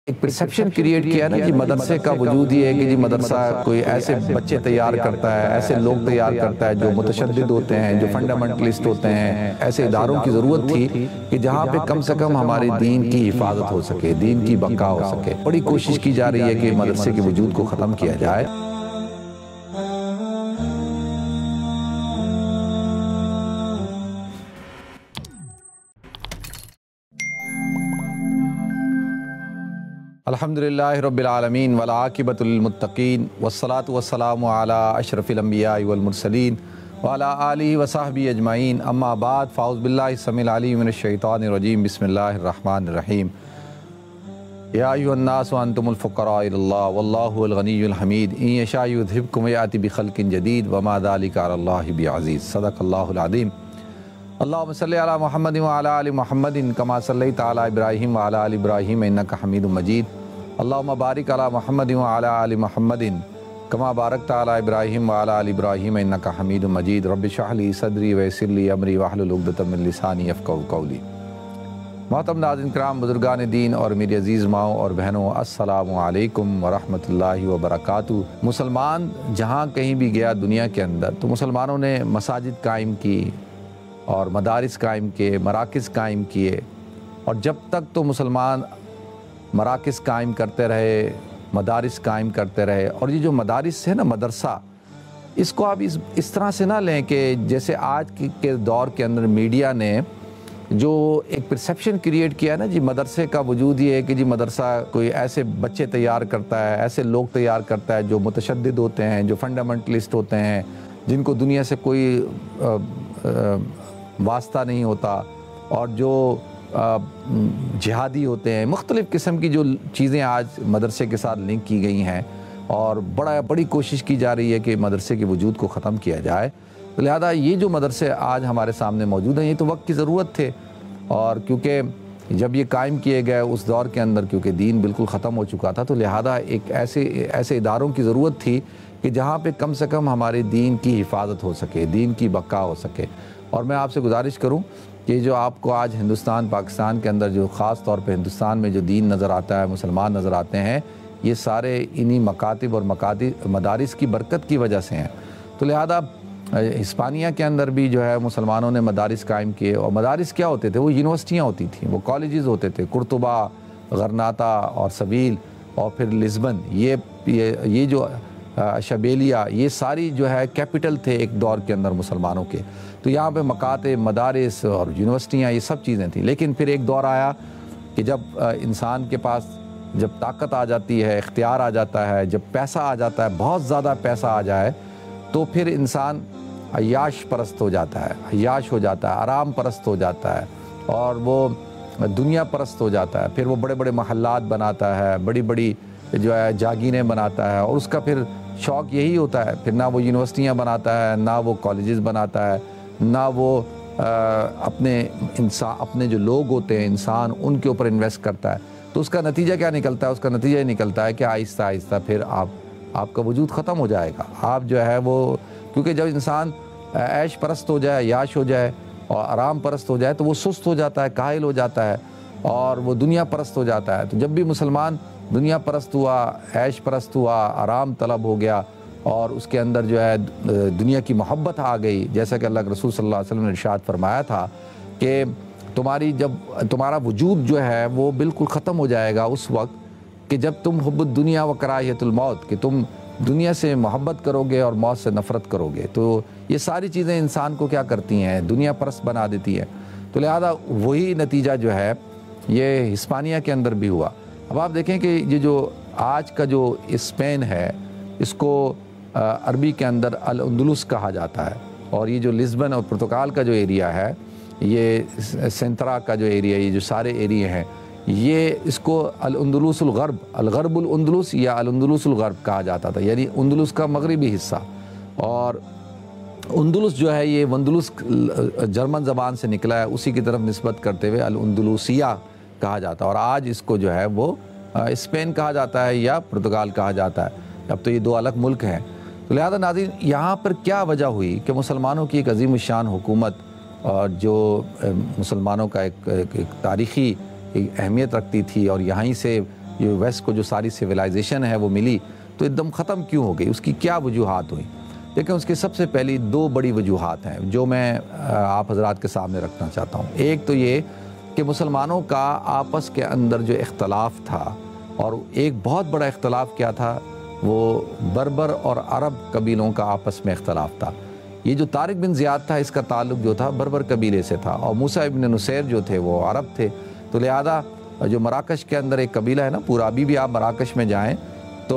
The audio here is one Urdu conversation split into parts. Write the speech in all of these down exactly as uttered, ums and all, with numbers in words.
ایک پرسیپشن کریٹ کیا نا جی مدرسے کا وجود یہ ہے کہ جی مدرسہ کوئی ایسے بچے تیار کرتا ہے، ایسے لوگ تیار کرتا ہے جو متشدد ہوتے ہیں، جو فنڈامنٹلسٹ ہوتے ہیں۔ ایسے اداروں کی ضرورت تھی کہ جہاں پہ کم سے کم ہمارے دین کی حفاظت ہو سکے، دین کی بقا ہو سکے۔ بڑی کوشش کی جا رہی ہے کہ مدرسے کے وجود کو ختم کیا جائے۔ الحمدللہ رب العالمین والعاقبۃ للمتقین والصلاة والسلام علی اشرف الانبیاء والمرسلین وعلی آلہ وصحبہ اجمعین، اما بعد فاعوذ باللہ السمیع العلیم من الشیطان الرجیم، بسم اللہ الرحمن الرحیم۔ یا ایھا الناس انتم الفقراء الی اللہ واللہ الغنی الحمید، ان یشاء یذھبکم ویأتی بخلق جدید وما ذلک علی اللہ بعزیز، صدق اللہ العظیم۔ اللہم صلی علی محمد وعلی آل محمد کما صلیت علی ابراہیم وعلی آل ابراہیم انک حمید مجید۔ اللہم بارک علی محمد وعلی آل محمد کما بارکت علی ابراہیم وعلی آل ابراہیم انک حمید مجید۔ رب اشرح لی صدری ویسر لی امری واحلل عقدۃ من لسانی یفقہوا قولی۔ محترم ناظرین کرام، بزرگان دین اور میری عزیز ماؤں اور بہنوں، السلام علیکم ورحمۃ اللہ وبرکاتہ۔ مسلمان جہاں کہیں بھی گیا دنیا کے اندر تو مسلمانوں نے مساجد قائم کی اور مدارس قائم کیے، مراکز قائم کیے، اور جب تک تو مسلمان مراکز قائم کرتے رہے، مدارس قائم کرتے رہے۔ اور یہ جو مدارس ہے نا، مدرسہ، اس کو آپ اس اس طرح سے نہ لیں کہ جیسے آج کے دور کے اندر میڈیا نے جو ایک پرسیپشن کریٹ کیا نا جی مدرسے کا وجود یہ ہے کہ جی مدرسہ کوئی ایسے بچے تیار کرتا ہے، ایسے لوگ تیار کرتا ہے جو متشدد ہوتے ہیں، جو فنڈامنٹلسٹ ہوتے ہیں، جن کو دنیا سے کوئی آ, آ, واسطہ نہیں ہوتا، اور جو جہادی ہوتے ہیں۔ مختلف قسم کی جو چیزیں آج مدرسے کے ساتھ لنک کی گئی ہیں، اور بڑا بڑی کوشش کی جا رہی ہے کہ مدرسے کے وجود کو ختم کیا جائے۔ تو لہذا یہ جو مدرسے آج ہمارے سامنے موجود ہیں، یہ تو وقت کی ضرورت تھے، اور کیونکہ جب یہ قائم کیے گئے اس دور کے اندر کیونکہ دین بالکل ختم ہو چکا تھا، تو لہذا ایک ایسے ایسے اداروں کی ضرورت تھی کہ جہاں پہ کم سے کم ہمارے دین کی حفاظت ہو سکے، دین کی بقا ہو سکے۔ اور میں آپ سے گزارش کروں کہ جو آپ کو آج ہندوستان پاکستان کے اندر جو خاص طور پہ ہندوستان میں جو دین نظر آتا ہے، مسلمان نظر آتے ہیں، یہ سارے انہی مکاتب اور مکاتب مدارس کی برکت کی وجہ سے ہیں۔ تو لہذا ہسپانیہ کے اندر بھی جو ہے مسلمانوں نے مدارس قائم کیے، اور مدارس کیا ہوتے تھے؟ وہ یونیورسٹیاں ہوتی تھیں، وہ کالجز ہوتے تھے، قرطبہ، غرناطہ اور سویل اور پھر لزبن، یہ یہ جو شبیلیہ، یہ ساری جو ہے کیپٹل تھے ایک دور کے اندر مسلمانوں کے۔ تو یہاں پہ مکاتب، مدارس اور یونیورسٹیاں، یہ سب چیزیں تھیں۔ لیکن پھر ایک دور آیا کہ جب انسان کے پاس جب طاقت آ جاتی ہے، اختیار آ جاتا ہے، جب پیسہ آ جاتا ہے، بہت زیادہ پیسہ آ جائے، تو پھر انسان عیاش پرست ہو جاتا ہے، عیاش ہو جاتا ہے، آرام پرست ہو جاتا ہے، اور وہ دنیا پرست ہو جاتا ہے۔ پھر وہ بڑے بڑے محلات بناتا ہے، بڑی بڑی جو ہے جاگیریں بناتا ہے، اور اس کا پھر شوق یہی ہوتا ہے، پھر نہ وہ یونیورسٹیاں بناتا ہے، نہ وہ کالجز بناتا ہے، نہ وہ اپنے انسان اپنے جو لوگ ہوتے ہیں انسان، ان کے اوپر انویسٹ کرتا ہے۔ تو اس کا نتیجہ کیا نکلتا ہے؟ اس کا نتیجہ یہ نکلتا ہے کہ آہستہ آہستہ پھر آپ آپ کا وجود ختم ہو جائے گا۔ آپ جو ہے وہ، کیونکہ جب انسان عیش پرست ہو جائے، یاش ہو جائے اور آرام پرست ہو جائے، تو وہ سست ہو جاتا ہے، کاہل ہو جاتا ہے، اور وہ دنیا پرست ہو جاتا ہے۔ تو جب بھی مسلمان دنیا پرست ہوا، عیش پرست ہوا، آرام طلب ہو گیا، اور اس کے اندر جو ہے دنیا کی محبت آ گئی، جیسا کہ اللہ کے رسول صلی اللہ علیہ وسلم نے ارشاد فرمایا تھا کہ تمہاری جب تمہارا وجود جو ہے وہ بالکل ختم ہو جائے گا اس وقت کہ جب تم حب الدنیا و کراہیت الموت، کہ تم دنیا سے محبت کرو گے اور موت سے نفرت کرو گے۔ تو یہ ساری چیزیں انسان کو کیا کرتی ہیں؟ دنیا پرست بنا دیتی ہیں۔ تو لہذا وہی نتیجہ جو ہے یہ ہسپانیہ کے اندر بھی ہوا۔ اب آپ دیکھیں کہ یہ جو آج کا جو اسپین ہے، اس کو عربی کے اندر الاندلس کہا جاتا ہے، اور یہ جو لزبن اور پرتگال کا جو ایریا ہے، یہ سنترا کا جو ایریا، یہ جو سارے ایریے ہیں، یہ اس کو الاندلس الغرب، الغرب الاندلس یا الاندلس الغرب کہا جاتا تھا، یعنی اندلس کا مغربی حصہ۔ اور اندلس جو ہے یہ وندلس جرمن زبان سے نکلا ہے، اسی کی طرف نسبت کرتے ہوئے الاندلوسیہ کہا جاتا ہے، اور آج اس کو جو ہے وہ اسپین کہا جاتا ہے یا پرتگال کہا جاتا ہے۔ اب تو یہ دو الگ ملک ہیں۔ تو لہذا ناظرین، یہاں پر کیا وجہ ہوئی کہ مسلمانوں کی ایک عظیم الشان حکومت، اور جو مسلمانوں کا ایک, ایک, ایک تاریخی اہمیت رکھتی تھی، اور یہیں سے یہ ویسٹ کو جو ساری سویلائزیشن ہے وہ ملی تو ایک دم ختم کیوں ہو گئی؟ اس کی کیا وجوہات ہوئی؟ دیکھیں اس کی سب سے پہلی دو بڑی وجوہات ہیں جو میں آپ حضرات کے سامنے رکھنا چاہتا ہوں۔ ایک تو یہ کہ مسلمانوں کا آپس کے اندر جو اختلاف تھا، اور ایک بہت بڑا اختلاف کیا تھا، وہ بربر اور عرب قبیلوں کا آپس میں اختلاف تھا۔ یہ جو طارق بن زیاد تھا اس کا تعلق جو تھا بربر قبیلے سے تھا، اور موسیٰ ابن نصیر جو تھے وہ عرب تھے، تو لہذا جو مراکش کے اندر ایک قبیلہ ہے نا پورا، ابھی بھی آپ مراکش میں جائیں تو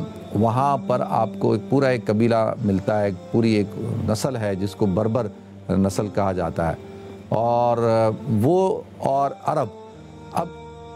وہاں پر آپ کو ایک پورا ایک قبیلہ ملتا ہے، ایک پوری ایک نسل ہے جس کو بربر نسل کہا جاتا ہے، اور وہ اور عرب۔ اب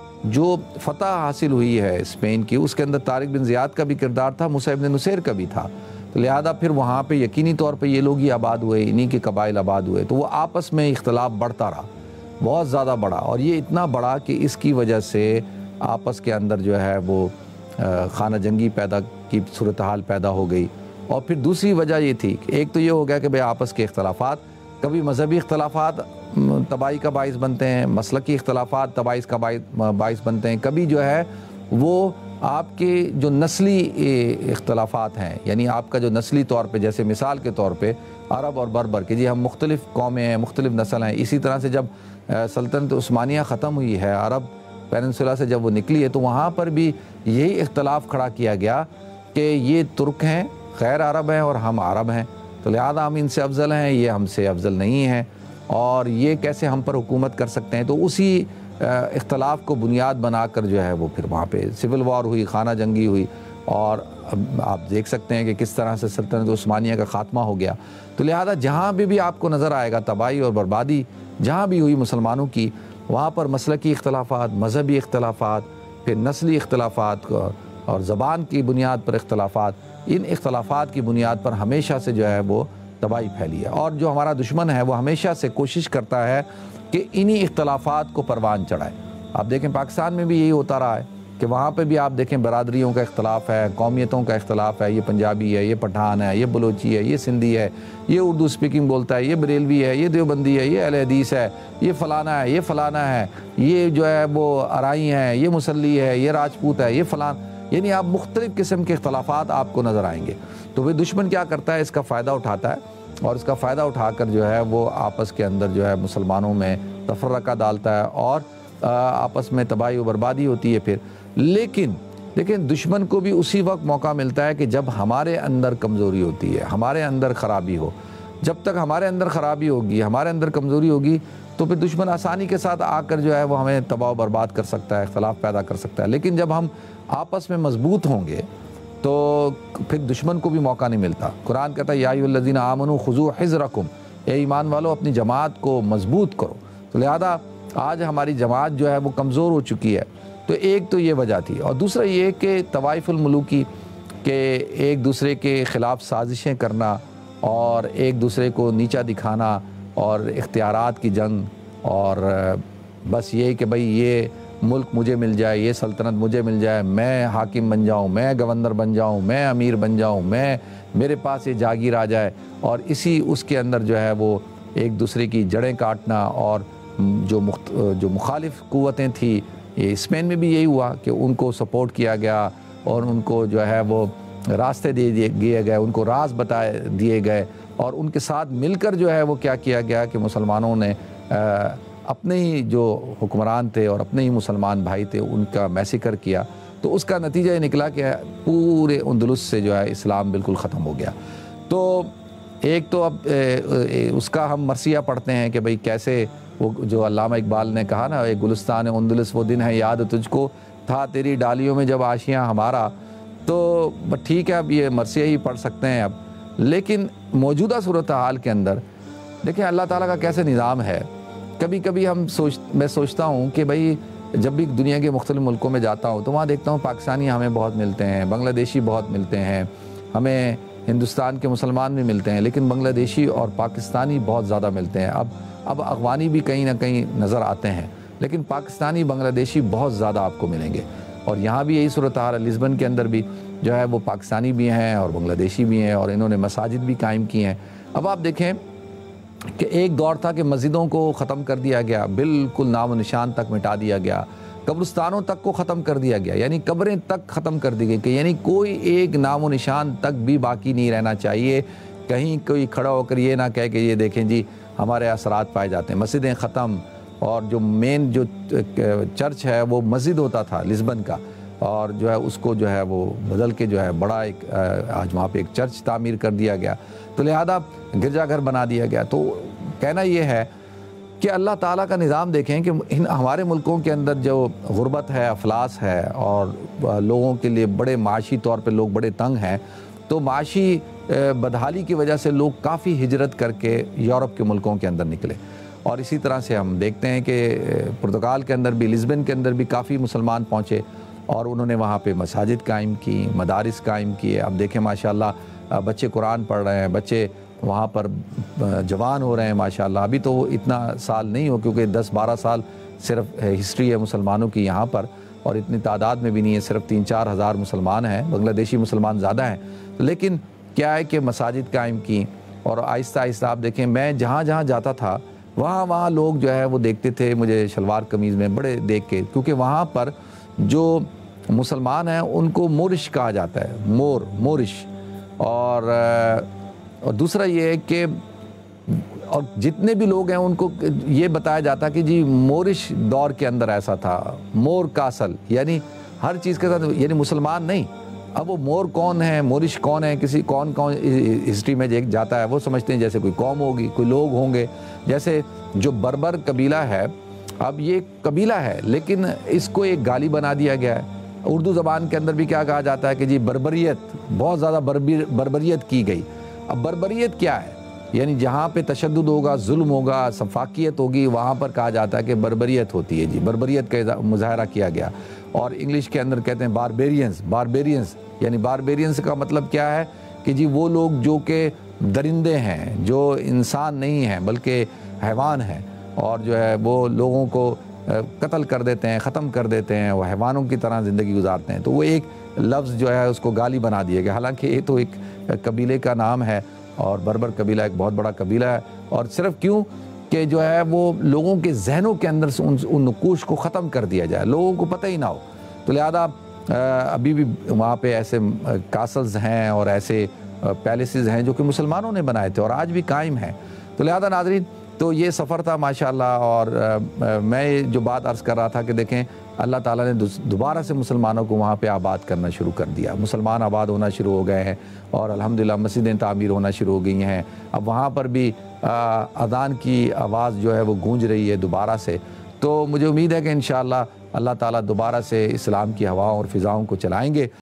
جو فتح حاصل ہوئی ہے اسپین کی، اس کے اندر طارق بن زیاد کا بھی کردار تھا، موسیٰ ابن نصیر کا بھی تھا، تو لہذا پھر وہاں پہ یقینی طور پہ یہ لوگ ہی آباد ہوئے، انہی کے قبائل آباد ہوئے، تو وہ آپس میں اختلاف بڑھتا رہا، بہت زیادہ بڑھا، اور یہ اتنا بڑھا کہ اس کی وجہ سے آپس کے اندر جو ہے وہ خانہ جنگی پیدا کی صورتحال پیدا ہو گئی۔ اور پھر دوسری وجہ یہ تھی کہ ایک تو یہ ہو گیا کہ بھئی آپس کے اختلافات، کبھی مذہبی اختلافات تباہی کا باعث بنتے ہیں، مسلکی اختلافات تباہی کا باعث بنتے ہیں، کبھی جو ہے وہ آپ کے جو نسلی اختلافات ہیں، یعنی آپ کا جو نسلی طور پہ، جیسے مثال کے طور پہ عرب اور بربر کے، جی ہم مختلف قومیں ہیں، مختلف نسل ہیں، اسی طرح سے جب سلطنت عثمانیہ ختم ہوئی ہے، عرب پیننسولا سے جب وہ نکلی ہے، تو وہاں پر بھی یہی اختلاف کھڑا کیا گیا کہ یہ ترک ہیں، غیر عرب ہیں، اور ہم عرب ہیں، تو لہذا ہم ان سے افضل ہیں، یہ ہم سے افضل نہیں ہیں، اور یہ کیسے ہم پر حکومت کر سکتے ہیں۔ تو اسی اختلاف کو بنیاد بنا کر جو ہے وہ پھر وہاں پہ سول وار ہوئی، خانہ جنگی ہوئی، اور آپ دیکھ سکتے ہیں کہ کس طرح سے سلطنت عثمانیہ کا خاتمہ ہو گیا۔ تو لہذا جہاں بھی بھی آپ کو نظر آئے گا تباہی اور بربادی جہاں بھی ہوئی مسلمانوں کی، وہاں پر مسلکی اختلافات، مذہبی اختلافات، پھر نسلی اختلافات اور زبان کی بنیاد پر اختلافات، ان اختلافات کی بنیاد پر ہمیشہ سے جو ہے وہ تباہی پھیلی ہے، اور جو ہمارا دشمن ہے وہ ہمیشہ سے کوشش کرتا ہے کہ انہی اختلافات کو پروان چڑھائے۔ آپ دیکھیں پاکستان میں بھی یہی ہوتا رہا ہے کہ وہاں پہ بھی آپ دیکھیں برادریوں کا اختلاف ہے، قومیتوں کا اختلاف ہے، یہ پنجابی ہے، یہ پٹھان ہے، یہ بلوچی ہے، یہ سندھی ہے، یہ اردو سپیکنگ بولتا ہے، یہ بریلوی ہے، یہ دیوبندی ہے، یہ اہل حدیث ہے، یہ فلانا ہے، یہ فلانا ہے، یہ جو ہے وہ ارائی ہیں، یہ مسلی ہے، یہ راجپوت ہے، یہ فلان، یعنی آپ مختلف قسم کے اختلافات آپ کو نظر آئیں گے۔ تو وہ دشمن کیا کرتا ہے؟ اس کا فائدہ اٹھاتا ہے، اور اس کا فائدہ اٹھا کر جو ہے وہ آپس کے اندر جو ہے مسلمانوں میں تفرقہ ڈالتا ہے، اور آپس میں تباہی و بربادی ہوتی ہے پھر۔ لیکن لیکن دشمن کو بھی اسی وقت موقع ملتا ہے کہ جب ہمارے اندر کمزوری ہوتی ہے، ہمارے اندر خرابی ہو، جب تک ہمارے اندر خرابی ہوگی، ہمارے اندر کمزوری ہوگی، تو پھر دشمن آسانی کے ساتھ آ کر جو ہے وہ ہمیں تباہ و برباد کر سکتا ہے، اختلاف پیدا کر سکتا ہے۔ لیکن جب ہم آپس میں مضبوط ہوں گے تو پھر دشمن کو بھی موقع نہیں ملتا۔ قرآن کہتا ہے یا ایھا الذین آمنوا خذوا حذرکم، اے ایمان والو اپنی جماعت کو مضبوط کرو۔ تو لہذا آج ہماری جماعت جو ہے وہ کمزور ہو چکی ہے، تو ایک تو یہ وجہ تھی، اور دوسرا یہ کہ طوائف الملوکی کہ ایک دوسرے کے خلاف سازشیں کرنا، اور ایک دوسرے کو نیچا دکھانا، اور اختیارات کی جنگ، اور بس یہ کہ بھئی یہ ملک مجھے مل جائے، یہ سلطنت مجھے مل جائے، میں حاکم بن جاؤں، میں گورنر بن جاؤں، میں امیر بن جاؤں، میں میرے پاس یہ جاگیر آ جائے، اور اسی اس کے اندر جو ہے وہ ایک دوسرے کی جڑیں کاٹنا، اور جو مخت جو مخالف قوتیں تھیں، یہ اسپین میں بھی یہی ہوا کہ ان کو سپورٹ کیا گیا، اور ان کو جو ہے وہ راستے دے دیے گئے، ان کو راز بتائے دیے گئے، اور ان کے ساتھ مل کر جو ہے وہ کیا کیا گیا کہ مسلمانوں نے اپنے ہی جو حکمران تھے اور اپنے ہی مسلمان بھائی تھے ان کا میسیکر کیا۔ تو اس کا نتیجہ یہ نکلا کہ پورے اندلس سے جو ہے اسلام بالکل ختم ہو گیا۔ تو ایک تو اب اس کا ہم مرثیہ پڑھتے ہیں کہ بھئی کیسے وہ جو علامہ اقبال نے کہا نا، ایک گلستان اندلس وہ دن ہے یاد تجھ کو، تھا تیری ڈالیوں میں جب آشیاں ہمارا۔ تو ٹھیک ہے اب یہ مرثیہ ہی پڑھ سکتے ہیں اب، لیکن موجودہ صورتحال کے اندر دیکھیں اللہ تعالیٰ کا کیسے نظام ہے۔ کبھی کبھی ہم سوچ میں سوچتا ہوں کہ بھئی جب بھی دنیا کے مختلف ملکوں میں جاتا ہوں تو وہاں دیکھتا ہوں پاکستانی ہمیں بہت ملتے ہیں، بنگلہ دیشی بہت ملتے ہیں، ہمیں ہندوستان کے مسلمان بھی ملتے ہیں، لیکن بنگلہ دیشی اور پاکستانی بہت زیادہ ملتے ہیں۔ اب اب افغانی بھی کہیں نہ کہیں نظر آتے ہیں، لیکن پاکستانی بنگلہ دیشی بہت زیادہ آپ کو ملیں گے، اور یہاں بھی یہی صورتحال ہے۔ لزبن کے اندر بھی جو ہے وہ پاکستانی بھی ہیں اور بنگلہ دیشی بھی ہیں، اور انہوں نے مساجد بھی قائم کی ہیں۔ اب آپ دیکھیں کہ ایک دور تھا کہ مسجدوں کو ختم کر دیا گیا، بالکل نام و نشان تک مٹا دیا گیا، قبرستانوں تک کو ختم کر دیا گیا، یعنی قبریں تک ختم کر دی گئی کہ یعنی کوئی ایک نام و نشان تک بھی باقی نہیں رہنا چاہیے، کہیں کوئی کھڑا ہو کر یہ نہ کہے کہ یہ دیکھیں جی ہمارے اثرات پائے جاتے ہیں۔ مسجدیں ختم، اور جو مین جو چرچ ہے وہ مسجد ہوتا تھا لزبن کا، اور جو ہے اس کو جو ہے وہ بدل کے جو ہے بڑا ایک آج وہاں پہ ایک چرچ تعمیر کر دیا گیا، تو لہذا گرجا گھر بنا دیا گیا۔ تو کہنا یہ ہے کہ اللہ تعالیٰ کا نظام دیکھیں کہ ہمارے ملکوں کے اندر جو غربت ہے، افلاس ہے، اور لوگوں کے لیے بڑے معاشی طور پہ لوگ بڑے تنگ ہیں، تو معاشی بدحالی کی وجہ سے لوگ کافی ہجرت کر کے یورپ کے ملکوں کے اندر نکلے، اور اسی طرح سے ہم دیکھتے ہیں کہ پرتگال کے اندر بھی، لزبن کے اندر بھی کافی مسلمان پہنچے، اور انہوں نے وہاں پہ مساجد قائم کی، مدارس قائم کیے۔ اب دیکھیں ماشاءاللہ بچے قرآن پڑھ رہے ہیں، بچے وہاں پر جوان ہو رہے ہیں ماشاءاللہ۔ ابھی تو اتنا سال نہیں ہو، کیونکہ دس بارہ سال صرف ہسٹری ہے مسلمانوں کی یہاں پر، اور اتنی تعداد میں بھی نہیں ہے، صرف تین چار ہزار مسلمان ہیں، بنگلہ دیشی مسلمان زیادہ ہیں، لیکن کیا ہے کہ مساجد قائم کی، اور آہستہ آہستہ آپ دیکھیں میں جہاں جہاں جاتا تھا وہاں وہاں لوگ جو ہے وہ دیکھتے تھے مجھے شلوار قمیض میں بڑے دیکھ کے، کیونکہ وہاں پر جو مسلمان ہیں ان کو مورش کہا جاتا ہے، مور مورش، اور اور دوسرا یہ ہے کہ اور جتنے بھی لوگ ہیں ان کو یہ بتایا جاتا کہ جی مورش دور کے اندر ایسا تھا، مور کا اصل، یعنی ہر چیز کے ساتھ، یعنی مسلمان نہیں۔ اب وہ مور کون ہے، مورش کون ہے، کسی کون کون ہسٹری میں جاتا ہے وہ سمجھتے ہیں جیسے کوئی قوم ہوگی، کوئی لوگ ہوں گے، جیسے جو بربر قبیلہ ہے، اب یہ قبیلہ ہے لیکن اس کو ایک گالی بنا دیا گیا ہے۔ اردو زبان کے اندر بھی کیا کہا جاتا ہے کہ جی بربریت، بہت زیادہ بربریت کی گئی۔ اب بربریت کیا ہے؟ یعنی جہاں پہ تشدد ہوگا، ظلم ہوگا، سفاکیت ہوگی، وہاں پر کہا جاتا ہے کہ بربریت ہوتی ہے، جی بربریت کا مظاہرہ کیا گیا۔ اور انگلش کے اندر کہتے ہیں باربیرینز، باربیرینز یعنی باربیرینز کا مطلب کیا ہے کہ جی وہ لوگ جو کہ درندے ہیں، جو انسان نہیں ہیں بلکہ حیوان ہیں، اور جو ہے وہ لوگوں کو قتل کر دیتے ہیں، ختم کر دیتے ہیں، وہ حیوانوں کی طرح زندگی گزارتے ہیں، تو وہ ایک لفظ جو ہے اس کو گالی بنا دیا گیا، حالانکہ یہ تو ایک قبیلے کا نام ہے، اور بربر قبیلہ ایک بہت بڑا قبیلہ ہے، اور صرف کیوں کہ جو ہے وہ لوگوں کے ذہنوں کے اندر سے ان نقوش کو ختم کر دیا جائے، لوگوں کو پتہ ہی نہ ہو۔ تو لہذا ابھی بھی وہاں پہ ایسے کاسلز ہیں اور ایسے پیلیسز ہیں جو کہ مسلمانوں نے بنائے تھے اور آج بھی قائم ہیں۔ تو لہذا ناظرین، تو یہ سفر تھا ماشاءاللہ، اور میں جو بات عرض کر رہا تھا کہ دیکھیں اللہ تعالیٰ نے دوبارہ سے مسلمانوں کو وہاں پہ آباد کرنا شروع کر دیا، مسلمان آباد ہونا شروع ہو گئے ہیں، اور الحمدللہ مسجدیں تعمیر ہونا شروع ہو گئی ہیں۔ اب وہاں پر بھی اذان کی آواز جو ہے وہ گونج رہی ہے دوبارہ سے، تو مجھے امید ہے کہ انشاءاللہ اللہ تعالیٰ دوبارہ سے اسلام کی ہواؤں اور فضاؤں کو چلائیں گے۔